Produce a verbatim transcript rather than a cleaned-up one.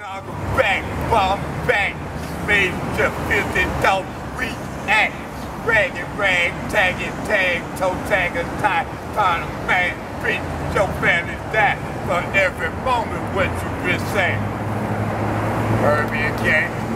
Back, bomb back, major filthy don't react. Rag and rag, tag and tag, toe tag and tie, kind of man, bitch, your family die for every moment what you been saying. Heard me again.